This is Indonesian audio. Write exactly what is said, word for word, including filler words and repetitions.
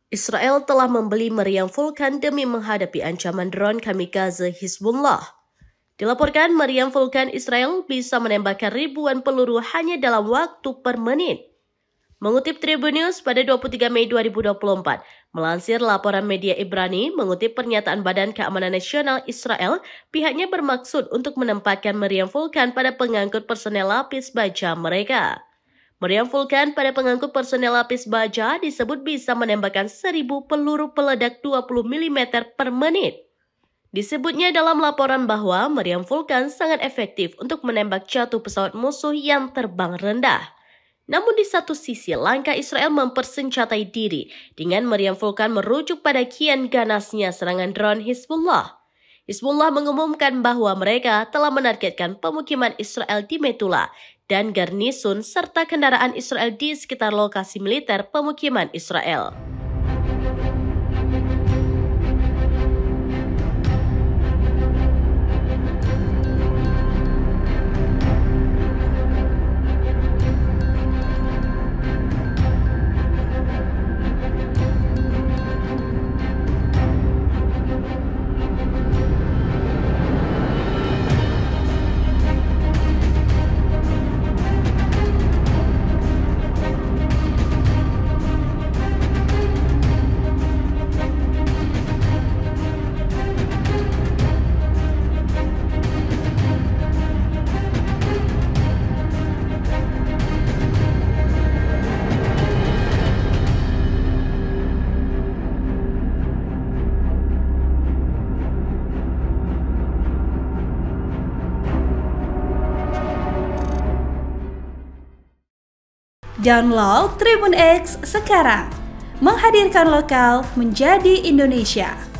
Israel telah membeli meriam Vulkan demi menghadapi ancaman drone kamikaze Hizbullah. Dilaporkan meriam Vulkan Israel bisa menembakkan ribuan peluru hanya dalam waktu per menit. Mengutip Tribun News pada dua puluh tiga Mei dua ribu dua puluh empat, melansir laporan media Ibrani mengutip pernyataan Badan Keamanan Nasional Israel, pihaknya bermaksud untuk menempatkan meriam Vulkan pada pengangkut personel lapis baja mereka. Meriam Vulkan pada pengangkut personel lapis baja disebut bisa menembakkan seribu peluru peledak dua puluh milimeter per menit. Disebutnya dalam laporan bahwa meriam Vulkan sangat efektif untuk menembak jatuh pesawat musuh yang terbang rendah. Namun di satu sisi, langkah Israel mempersenjatai diri dengan meriam Vulkan merujuk pada kian ganasnya serangan drone Hizbullah. Hizbullah mengumumkan bahwa mereka telah menargetkan pemukiman Israel di Metula dan garnisun serta kendaraan Israel di sekitar lokasi militer pemukiman Israel. Download Tribun X sekarang, menghadirkan lokal menjadi Indonesia.